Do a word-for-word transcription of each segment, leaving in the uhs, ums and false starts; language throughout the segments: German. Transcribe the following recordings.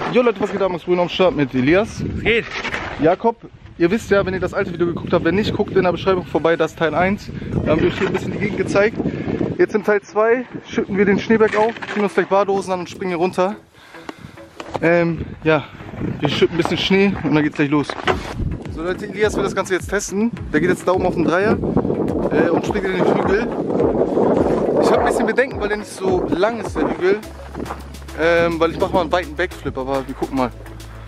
Jo Leute, was geht ab? Ich bin am Start mit Elias. Was geht? Jakob. Ihr wisst ja, wenn ihr das alte Video geguckt habt, wenn nicht, guckt in der Beschreibung vorbei, das ist Teil eins. Da haben wir euch hier ein bisschen die Gegend gezeigt. Jetzt im Teil zwei schütten wir den Schneeberg auf, ziehen uns gleich Badehosen an und springen hier runter. Ähm, ja, wir schütten ein bisschen Schnee und dann geht's gleich los. So Leute, Elias will das Ganze jetzt testen. Der geht jetzt da oben auf den Dreier äh, und springt in den Hügel. Ich habe ein bisschen Bedenken, weil der nicht so lang ist, der Hügel. Ähm, weil ich mache mal einen weiten Backflip, aber wir gucken mal.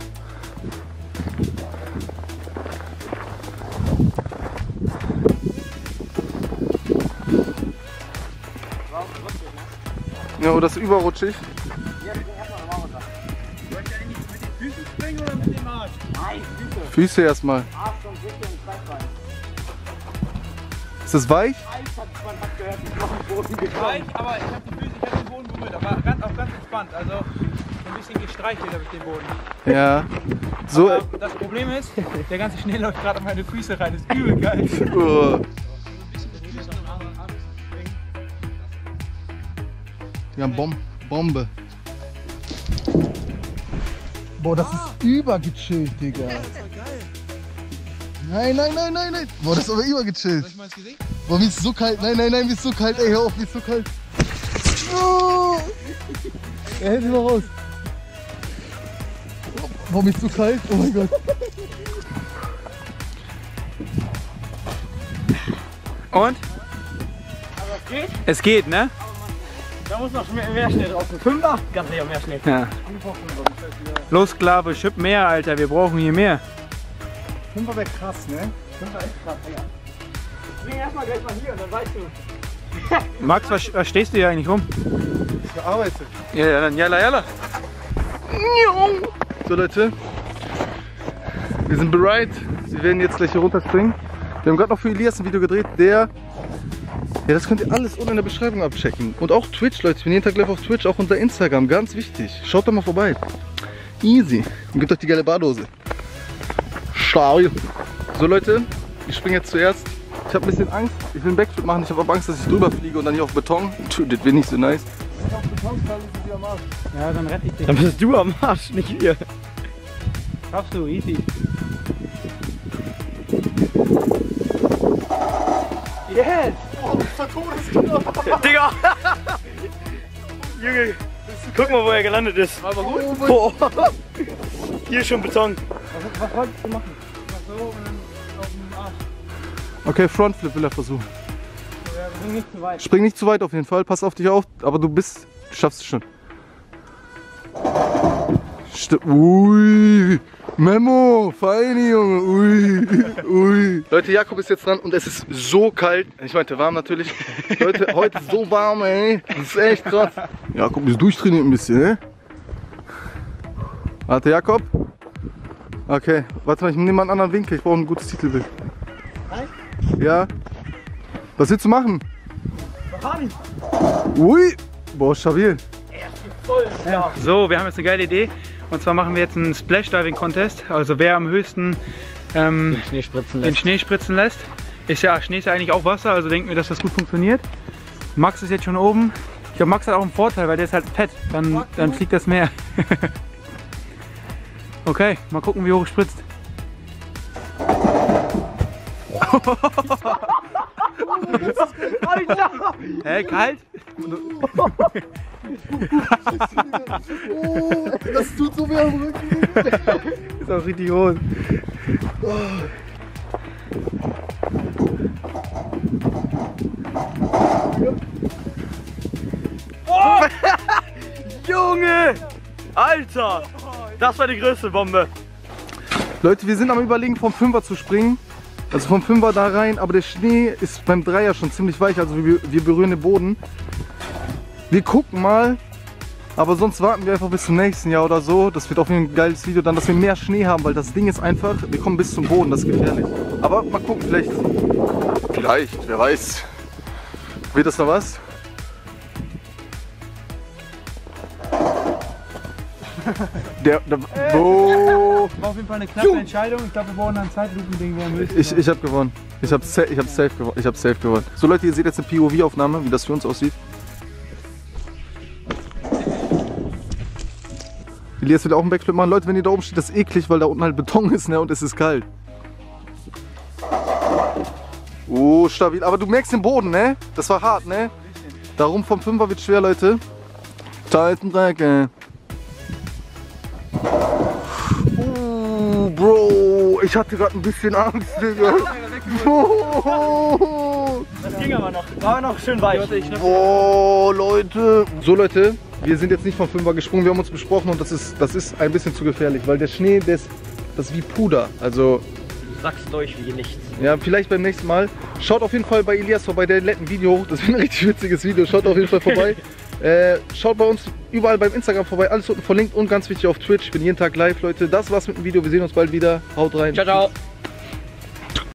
Ja, das ist überrutschig. Ja, wir gehen erstmal normal runter. Soll ich eigentlich mit den Füßen springen oder mit dem Arsch? Nein, Füße. Füße erstmal. Arsch und Rücken und Kreisbein. Ist das weich? Eis hat man hat gehört, ich mache den Boden gekommen. Weich, aber ich habe die Füße, ich habe den Boden berührt, aber ganz, auch ganz entspannt. Also ein bisschen gestreichelt habe ich den Boden. Ja. So. Aber das Problem ist, der ganze Schnee läuft gerade auf meine Füße rein. Das ist übel geil. Uh. Ja, Bom Bombe. Boah, das ist übergechillt, Digga. Nein, nein, nein, nein, nein. Boah, das ist aber übergechillt. Soll ich mal ins Gesicht? Boah, mir ist so kalt. Nein, nein, nein, mir ist so kalt. Ey, hör auf, mir ist so kalt. Oh. Er hält mich mal raus. Boah, mir ist so kalt. Oh mein Gott. Und? Aber es geht? Es geht, ne? Da muss noch mehr, mehr Schnee drauf. Fünfer? Ganz sicher mehr Schnee. Ja. Los, klar, bestimmt mehr, Alter. Wir brauchen hier mehr. Fünfer wäre krass, ne? Fünfer ist krass, ja. Spring erstmal gleich mal hier und dann weißt du. Max, was, was stehst du hier eigentlich rum? Ich arbeite. Ja, ja, dann jalla, jalla. So Leute, wir sind bereit. Wir werden jetzt gleich hier runterspringen. Wir haben gerade noch für Elias ein Video gedreht, der... Ja, das könnt ihr alles unten in der Beschreibung abchecken. Und auch Twitch, Leute. Ich bin jeden Tag live auf Twitch, auch unser Instagram. Ganz wichtig. Schaut da mal vorbei. Easy. Und gebt euch die geile Badehose. Schau. So Leute, ich springe jetzt zuerst. Ich habe ein bisschen Angst. Ich will einen Backflip machen. Ich habe aber Angst, dass ich drüber fliege und dann hier auf Beton. Das wird nicht so nice. Wenn ich auf Beton falle, ist es am Arsch. Ja, dann rette ich dich. Dann bist du am Arsch, nicht ihr. Schaffst du, easy. Yes! Oh, Todesknapp. Digga! Junge, guck mal, wo er gelandet ist. War aber gut. Oh, hier ist schon Beton. Was, was wolltest du machen? So und dann auf den Arsch. Okay, Frontflip will er versuchen. Ja, spring nicht zu weit. Spring nicht zu weit auf jeden Fall. Pass auf dich auf. Aber du bist... Du schaffst es schon. St Ui, Memo, feine Junge, ui, ui. Leute, Jakob ist jetzt dran und es ist so kalt. Ich meinte warm natürlich. Leute, heute ist so warm, ey. Das ist echt krass. Jakob ist durchtrainiert ein bisschen, ne? Warte, Jakob. Okay, warte mal, ich nehme mal einen anderen Winkel. Ich brauche ein gutes Titelbild. Ja. Was willst du machen? Ui. Boah, stabil. Ja. So, wir haben jetzt eine geile Idee. Und zwar machen wir jetzt einen Splash Diving Contest. Also wer am höchsten ähm, Den Schnee spritzen den lässt. Schnee spritzen lässt. Ist ja, Schnee ist ja eigentlich auch Wasser, also denken wir, dass das gut funktioniert. Max ist jetzt schon oben. Ich glaube, Max hat auch einen Vorteil, weil der ist halt fett. Dann, dann fliegt das mehr. Okay, mal gucken, wie hoch es spritzt. Hä, kalt? Oh, das tut so weh am Rücken. Ist auch richtig groß. Oh! Junge! Alter! Das war die größte Bombe. Leute, wir sind am Überlegen, vom Fünfer zu springen. Also vom Fünfer da rein, aber der Schnee ist beim Dreier schon ziemlich weich, also wir, wir berühren den Boden. Wir gucken mal, aber sonst warten wir einfach bis zum nächsten Jahr oder so. Das wird auf jeden Fall ein geiles Video, dann, dass wir mehr Schnee haben, weil das Ding ist einfach, wir kommen bis zum Boden, das ist gefährlich. Aber mal gucken, vielleicht, vielleicht, wer weiß, wird das noch was? Der, der, oh. War auf jeden Fall eine knappe Entscheidung. Ich glaube, wir brauchen ein Zeitlupen-Ding. Ich, ich habe gewonnen. Ich habe ich hab safe gewonnen. Ich habe safe gewonnen. So Leute, ihr seht jetzt eine P O V-Aufnahme, wie das für uns aussieht. Elias will auch einen Backflip machen. Leute, wenn ihr da oben steht, das ist eklig, weil da unten halt Beton ist, ne? Und es ist kalt. Oh, stabil. Aber du merkst den Boden, ne? Das war hart, ne? Darum vom Fünfer wird schwer, Leute. Da ist ein Dreieck, ey. Oh, Bro. Ich hatte gerade ein bisschen Angst, Digga. Oh. Das ging aber noch. War noch schön weich. Boah, Leute. So, Leute. Wir sind jetzt nicht vom Fünfer gesprungen. Wir haben uns besprochen und das ist, das ist ein bisschen zu gefährlich, weil der Schnee, der ist, das ist wie Puder. Also... Du sagst durch wie nichts. Ja, vielleicht beim nächsten Mal. Schaut auf jeden Fall bei Elias vorbei, der lädt ein Video hoch. Das ist ein richtig witziges Video. Schaut auf jeden Fall vorbei. äh, schaut bei uns überall beim Instagram vorbei. Alles unten verlinkt und ganz wichtig auf Twitch. Ich bin jeden Tag live, Leute. Das war's mit dem Video. Wir sehen uns bald wieder. Haut rein. Ciao, ciao.